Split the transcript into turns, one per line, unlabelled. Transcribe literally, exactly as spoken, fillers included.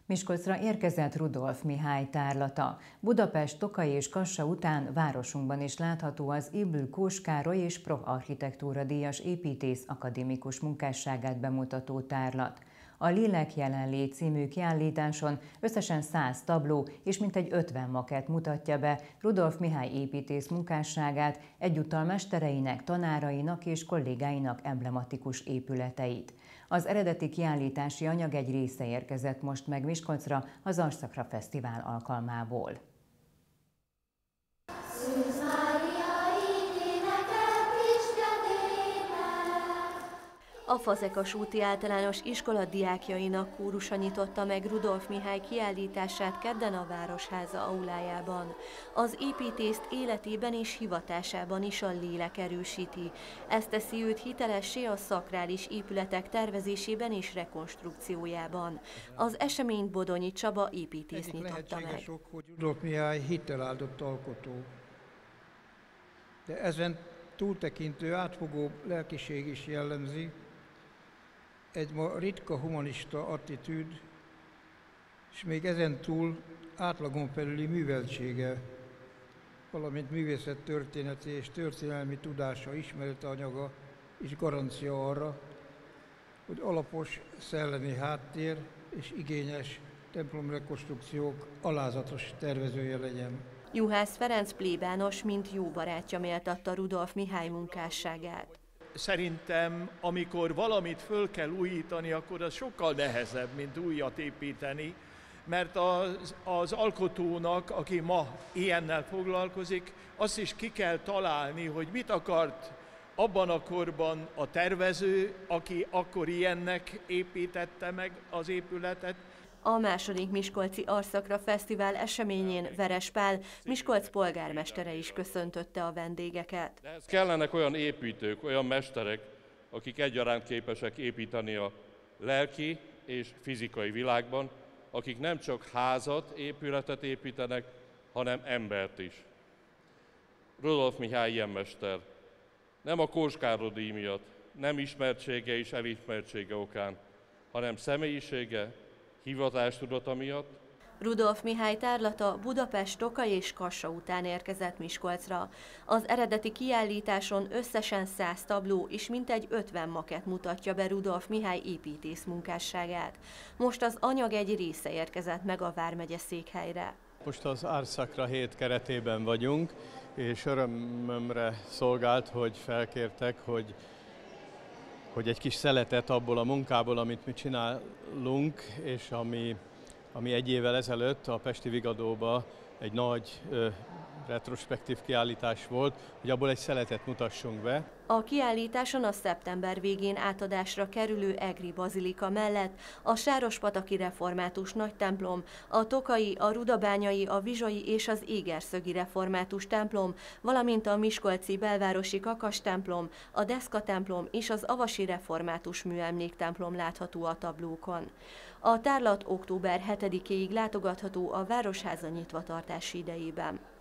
Miskolcra érkezett Rudolf Mihály tárlata. Budapest, Tokaj és Kassa után városunkban is látható az Ybl Kós Károly és Pro Architektúra díjas építész akadémikus munkásságát bemutató tárlat. A Lélek jelenlét című kiállításon összesen száz tabló és mintegy ötven makett mutatja be Rudolf Mihály építész munkásságát, egyúttal mestereinek, tanárainak és kollégáinak emblematikus épületeit. Az eredeti kiállítási anyag egy része érkezett most meg Miskolcra az Arszakra Fesztivál alkalmából.
A Fazekas úti általános iskola diákjainak kórusa nyitotta meg Rudolf Mihály kiállítását kedden a Városháza aulájában. Az építészt életében és hivatásában is a lélek erősíti. Ez teszi őt hitelessé a szakrális épületek tervezésében és rekonstrukciójában. Az eseményt Bodonyi Csaba építész nyitotta meg.
Ok, hogy Rudolf Mihály hitteláldott alkotó. De ezen túltekintő, átfogó lelkiség is jellemzi, egy ma ritka humanista attitűd, és még ezen túl átlagon felüli műveltsége, valamint művészettörténeti és történelmi tudása, ismerete anyaga is garancia arra, hogy alapos szellemi háttér és igényes templomrekonstrukciók alázatos tervezője legyen.
Juhász Ferenc plébános, mint jó barátja méltatta Rudolf Mihály munkásságát.
Szerintem, amikor valamit föl kell újítani, akkor az sokkal nehezebb, mint újat építeni, mert az, az alkotónak, aki ma ilyennel foglalkozik, azt is ki kell találni, hogy mit akart abban a korban a tervező, aki akkor ilyennek építette meg az épületet.
A második Miskolci Arszakra Fesztivál eseményén Veres Pál, Miskolc polgármestere is köszöntötte a vendégeket.
De ehhez kellenek olyan építők, olyan mesterek, akik egyaránt képesek építeni a lelki és fizikai világban, akik nem csak házat, épületet építenek, hanem embert is. Rudolf Mihály ilyen mester. Nem a Kós Károly díj miatt, nem ismertsége és elismertsége okán, hanem személyisége, hivatástudata miatt.
Rudolf Mihály tárlata Budapest, Tokaj és Kassa után érkezett Miskolcra. Az eredeti kiállításon összesen száz tabló és mintegy ötven makett mutatja be Rudolf Mihály építész munkásságát. Most az anyag egy része érkezett meg a vármegye székhelyre.
Most az Arszakra hét keretében vagyunk, és örömömre szolgált, hogy felkértek, hogy hogy egy kis szeletet abból a munkából, amit mi csinálunk, és ami, ami egy évvel ezelőtt a Pesti Vigadóban egy nagy ö, retrospektív kiállítás volt, hogy abból egy szeletet mutassunk be.
A kiállításon a szeptember végén átadásra kerülő Egri bazilika mellett a Sárospataki református nagytemplom, a tokai, a rudabányai, a vizsai és az égerszögi református templom, valamint a miskolci belvárosi kakas templom, a Deszka templom és az avasi református műemléktemplom látható a tablókon. A tárlat október hetedikéig látogatható a Városháza nyitvatartási idejében.